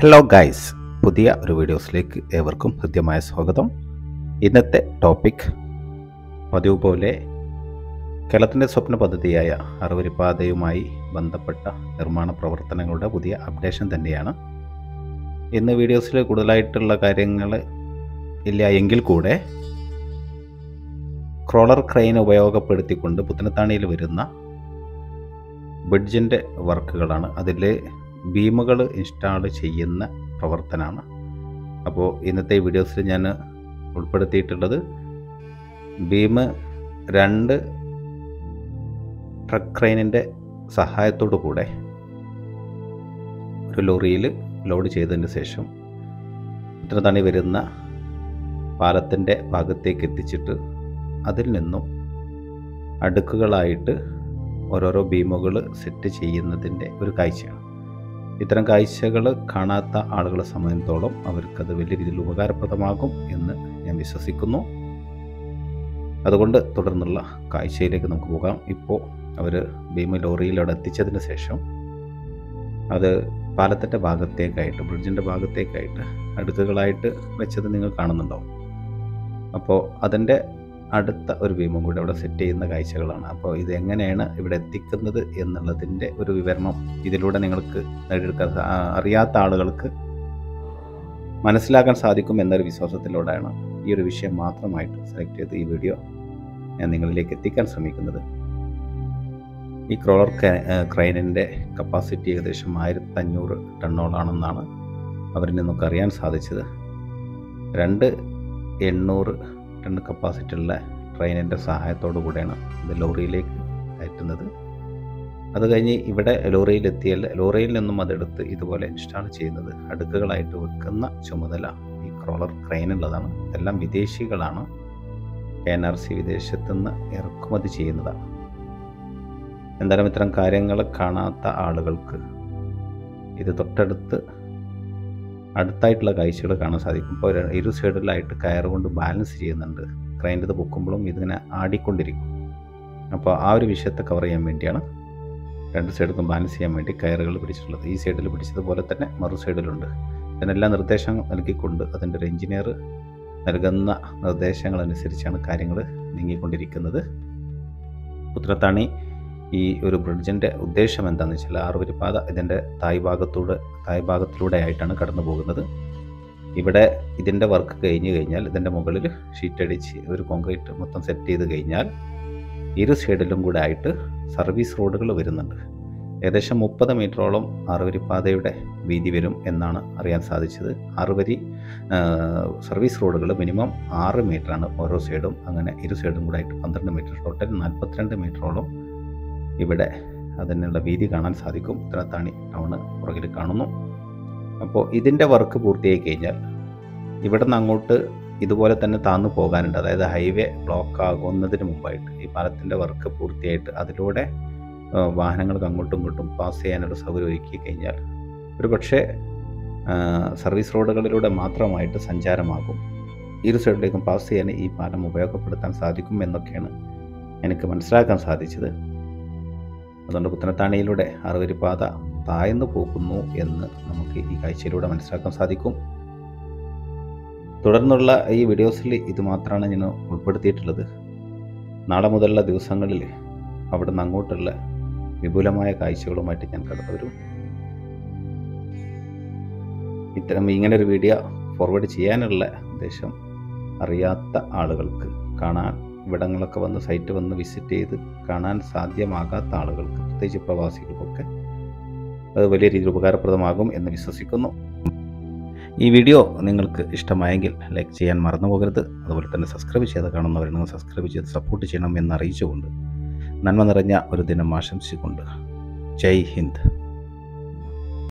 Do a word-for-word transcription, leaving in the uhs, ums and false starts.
Hello guys, പുതിയ ഒരു വീഡിയോസിലേക്ക് ഏവർക്കും ഹൃദ്യമായ സ്വാഗതം. ഇന്നത്തെ ടോപ്പിക് പതിവ് പോലെ കേരളത്തിൻ്റെ സ്വപ്ന പദ്ധതിയായ അറുവരിപ്പാതയുമായി ബന്ധപ്പെട്ട നിർമ്മാണ പ്രവർത്തനങ്ങളുടെ പുതിയ അപ്ഡേഷൻ തന്നെയാണ്. ഇന്ന് വീഡിയോസിൽ കൂടുതലായിട്ടുള്ള കാര്യങ്ങൾ ഇല്ല എങ്കിൽ കൂടെ ക്രോളർ ക്രെയിൻ ഉപയോഗപ്പെടുത്തിക്കൊണ്ട് പുത്തനത്താണിയിൽ വരുന്ന ബ്രിഡ്ജിൻ്റെ വർക്കുകളാണ്. അതിൽ ബീമുകൾ ഇൻസ്റ്റാൾ ചെയ്യുന്ന പ്രവർത്തനമാണ്. അപ്പോൾ ഇന്നത്തെ വീഡിയോസിൽ ഞാൻ ഉൾപ്പെടുത്തിയിട്ടുള്ളത് ബീം രണ്ട് ട്രക്ക് ക്രെയിനിൻ്റെ സഹായത്തോടു കൂടെ ഒരു ലോറിയിൽ ലോഡ് ചെയ്തതിന് ശേഷം പുത്തനത്താണി വരുന്ന പാലത്തിൻ്റെ ഭാഗത്തേക്ക് എത്തിച്ചിട്ട് അതിൽ നിന്നും അടുക്കുകളായിട്ട് ഓരോരോ ബീമുകൾ സെറ്റ് ചെയ്യുന്നതിൻ്റെ ഒരു കാഴ്ചയാണ്. ഇത്തരം കാഴ്ചകൾ കാണാത്ത ആളുകളെ സംബന്ധിച്ചിടത്തോളം അവർക്കത് വലിയ രീതിയിൽ ഉപകാരപ്രദമാകും എന്ന് ഞാൻ വിശ്വസിക്കുന്നു. അതുകൊണ്ട് തുടർന്നുള്ള കാഴ്ചയിലേക്ക് നമുക്ക് പോകാം. ഇപ്പോൾ അവർ ബീം ലോറിയിലവിടെ എത്തിച്ചതിന് ശേഷം അത് പാലത്തിൻ്റെ ഭാഗത്തേക്കായിട്ട് ബ്രിഡ്ജിൻ്റെ ഭാഗത്തേക്കായിട്ട് അടുക്കുകളായിട്ട് വെച്ചത് നിങ്ങൾ കാണുന്നുണ്ടാവും. അപ്പോൾ അതിൻ്റെ അടുത്ത ഒരു ബീമും കൂടി അവിടെ സെറ്റ് ചെയ്യുന്ന കാഴ്ചകളാണ്. അപ്പോൾ ഇത് എങ്ങനെയാണ് ഇവിടെ എത്തിക്കുന്നത് എന്നുള്ളതിൻ്റെ ഒരു വിവരണം ഇതിലൂടെ നിങ്ങൾക്ക് നേടിയെടുക്കാൻ അറിയാത്ത ആളുകൾക്ക് മനസ്സിലാക്കാൻ സാധിക്കും എന്നൊരു വിശ്വാസത്തിലൂടെയാണ് ഈ ഒരു വിഷയം മാത്രമായിട്ട് സെലക്ട് ചെയ്ത് ഈ വീഡിയോ ഞാൻ നിങ്ങളിലേക്ക് എത്തിക്കാൻ ശ്രമിക്കുന്നത്. ഈ ക്രോളർ ക്രെയിനിൻ്റെ കപ്പാസിറ്റി ഏകദേശം ആയിരത്തി അഞ്ഞൂറ് ടണ്ണോളാണെന്നാണ് അവരിൽ നിന്നൊക്കെ അറിയാൻ സാധിച്ചത്. രണ്ട് എണ്ണൂറ് ടൺ കപ്പാസിറ്റി ഉള്ള ട്രെയിനിൻ്റെ സഹായത്തോടു കൂടെയാണ് ഇത് ലോറിയിലേക്ക് കയറ്റുന്നത്. അത് കഴിഞ്ഞ് ഇവിടെ ലോറിയിലെത്തിയാൽ ലോറിയിൽ നിന്നും അതെടുത്ത് ഇതുപോലെ ഇൻസ്റ്റാൾ ചെയ്യുന്നത് അടുക്കുകളായിട്ട് വെക്കുന്ന ചുമതല ഈ ക്രോളർ ക്രെയിനുള്ളതാണ്. ഇതെല്ലാം വിദേശികളാണ്. കെ എൻ ആർ സി വിദേശത്തുനിന്ന് ഇറക്കുമതി ചെയ്യുന്നതാണ്. എന്തായാലും ഇത്തരം കാര്യങ്ങൾ കാണാത്ത ആളുകൾക്ക് ഇത് തൊട്ടടുത്ത് അടുത്തായിട്ടുള്ള കാഴ്ചകൾ കാണാൻ സാധിക്കും. ഇപ്പോൾ ഇരു സൈഡിലായിട്ട് കയർ കൊണ്ട് ബാലൻസ് ചെയ്യുന്നുണ്ട്. ക്രെയിൻ്റെ ഇത് പൊക്കുമ്പോഴും ഇതിങ്ങനെ ആടിക്കൊണ്ടിരിക്കും. അപ്പോൾ ആ ഒരു വിഷയത്തെ കവർ ചെയ്യാൻ വേണ്ടിയാണ് രണ്ട് സൈഡിലും ബാലൻസ് ചെയ്യാൻ വേണ്ടി കയറുകൾ പിടിച്ചിട്ടുള്ളത്. ഈ സൈഡിൽ പിടിച്ചതുപോലെ തന്നെ മറു സൈഡിലുണ്ട്. ഇതിനെല്ലാം നിർദ്ദേശം നൽകിക്കൊണ്ട് അതിൻ്റെ ഒരു എഞ്ചിനീയർ നൽകുന്ന നിർദ്ദേശങ്ങളനുസരിച്ചാണ് കാര്യങ്ങൾ നീങ്ങിക്കൊണ്ടിരിക്കുന്നത്. പുത്തനത്താണി ഈ ഒരു ബ്രിഡ്ജിൻ്റെ ഉദ്ദേശം എന്താണെന്ന് വെച്ചാൽ അറുവരിപ്പാത ഇതിൻ്റെ തായ് ഭാഗത്തൂടെ തായ് ഭാഗത്തിലൂടെ ആയിട്ടാണ് കടന്നു പോകുന്നത്. ഇവിടെ ഇതിൻ്റെ വർക്ക് കഴിഞ്ഞ് കഴിഞ്ഞാൽ ഇതിൻ്റെ മുകളിൽ ഷീറ്റ് അടിച്ച് ഒരു കോൺക്രീറ്റ് മൊത്തം സെറ്റ് ചെയ്ത് കഴിഞ്ഞാൽ ഇരു സൈഡിലും കൂടെ ആയിട്ട് സർവീസ് റോഡുകൾ വരുന്നുണ്ട്. ഏകദേശം മുപ്പത് മീറ്ററോളം അറുവരിപ്പാതയുടെ വീതി വരും എന്നാണ് അറിയാൻ സാധിച്ചത്. അറുവരി സർവീസ് റോഡുകൾ മിനിമം ആറ് മീറ്ററാണ് ഓരോ സൈഡും. അങ്ങനെ ഇരു സൈഡും കൂടെ ആയിട്ട് പന്ത്രണ്ട് മീറ്റർ, ടോട്ടൽ നാൽപ്പത്തിരണ്ട് മീറ്ററോളം ഇവിടെ അതിനുള്ള വീതി കാണാൻ സാധിക്കും. പുത്തനത്താണി ടൗണ് പുറകിൽ കാണുന്നു. അപ്പോൾ ഇതിൻ്റെ വർക്ക് പൂർത്തിയായി കഴിഞ്ഞാൽ ഇവിടെ നിന്ന് അങ്ങോട്ട് ഇതുപോലെ തന്നെ താന്നു പോകാനുണ്ട്. അതായത് ഹൈവേ ബ്ലോക്ക് ആകുന്നതിന് മുമ്പായിട്ട് ഈ പാലത്തിൻ്റെ വർക്ക് പൂർത്തിയായിട്ട് അതിലൂടെ വാഹനങ്ങൾക്ക് അങ്ങോട്ടും ഇങ്ങോട്ടും പാസ് ചെയ്യാനുള്ള സൗകര്യം ഒരുക്കി കഴിഞ്ഞാൽ ഒരു പക്ഷേ സർവീസ് റോഡുകളിലൂടെ മാത്രമായിട്ട് സഞ്ചാരമാകും. ഇരു സൈഡിലേക്കും പാസ് ചെയ്യാൻ ഈ പാലം ഉപയോഗപ്പെടുത്താൻ സാധിക്കും എന്നൊക്കെയാണ് എനിക്ക് മനസ്സിലാക്കാൻ സാധിച്ചത്. അതുകൊണ്ട് പുത്തനത്താണിയിലൂടെ അറുവരിപ്പാത താഴ്ന്നു പോകുന്നു എന്ന് നമുക്ക് ഈ കാഴ്ചയിലൂടെ മനസ്സിലാക്കാൻ സാധിക്കും. തുടർന്നുള്ള ഈ വീഡിയോസിൽ ഇത് മാത്രമാണ് ഞാൻ ഉൾപ്പെടുത്തിയിട്ടുള്ളത്. നാളെ മുതലുള്ള ദിവസങ്ങളിൽ അവിടെ നിന്ന് അങ്ങോട്ടുള്ള വിപുലമായ കാഴ്ചകളുമായിട്ട് ഞാൻ കടന്നു വരും. ഇത്തരം ഇങ്ങനൊരു വീഡിയോ ഫോർവേഡ് ചെയ്യാനുള്ള ഉദ്ദേശം അറിയാത്ത ആളുകൾക്ക്, കാണാൻ ഇവിടങ്ങളൊക്കെ വന്ന് സൈറ്റ് വന്ന് വിസിറ്റ് ചെയ്ത് കാണാൻ സാധ്യമാകാത്ത ആളുകൾക്ക്, പ്രത്യേകിച്ച് പ്രവാസികൾക്കൊക്കെ അത് വലിയ രീതിയിൽ ഉപകാരപ്രദമാകും എന്ന് വിശ്വസിക്കുന്നു. ഈ വീഡിയോ നിങ്ങൾക്ക് ഇഷ്ടമായെങ്കിൽ ലൈക്ക് ചെയ്യാൻ മറന്നു പോകരുത്. അതുപോലെ തന്നെ സബ്സ്ക്രൈബ് ചെയ്ത് കാണുന്നവരുണ്ടെങ്കിൽ സബ്സ്ക്രൈബ് ചെയ്ത് സപ്പോർട്ട് ചെയ്യണം എന്ന് അറിയിച്ചുകൊണ്ട് നന്മ നിറഞ്ഞ ഒരു ദിനം ആശംസിച്ചുകൊണ്ട് ജയ് ഹിന്ദ്.